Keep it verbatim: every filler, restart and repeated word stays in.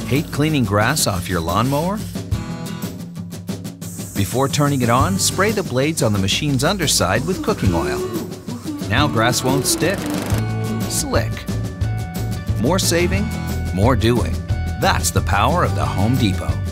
Hate cleaning grass off your lawnmower? Before turning it on, spray the blades on the machine's underside with cooking oil. Now grass won't stick. Slick. More saving, more doing. That's the power of the Home Depot.